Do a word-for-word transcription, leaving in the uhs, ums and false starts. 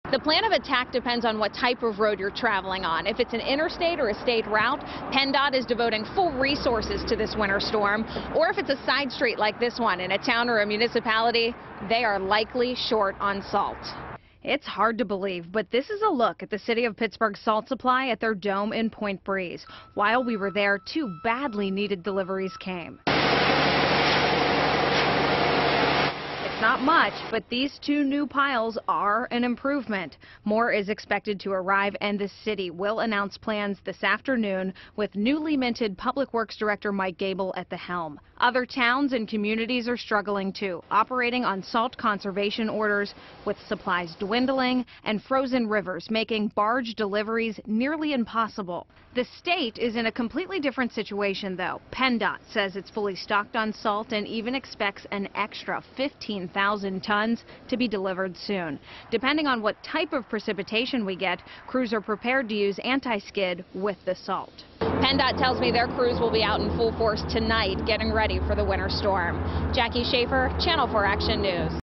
The plan of attack depends on what type of road you're traveling on. If it's an interstate or a state route, PennDOT is devoting full resources to this winter storm. Or if it's a side street like this one in a town or a municipality, they are likely short on salt. It's hard to believe, but this is a look at the city of Pittsburgh's salt supply at their dome in Point Breeze. While we were there, two badly needed deliveries came. Not much, but these two new piles are an improvement. More is expected to arrive, and the city will announce plans this afternoon with newly minted Public Works Director Mike Gable at the helm. Other towns and communities are struggling too, operating on salt conservation orders, with supplies dwindling and frozen rivers making barge deliveries nearly impossible. The state is in a completely different situation, though. PennDOT says it's fully stocked on salt and even expects an extra fifteen thousand tons to be delivered soon. Depending on what type of precipitation we get, crews are prepared to use anti-skid with the salt. PennDOT tells me their crews will be out in full force tonight getting ready for the winter storm. Jackie Schaefer, Channel four Action News.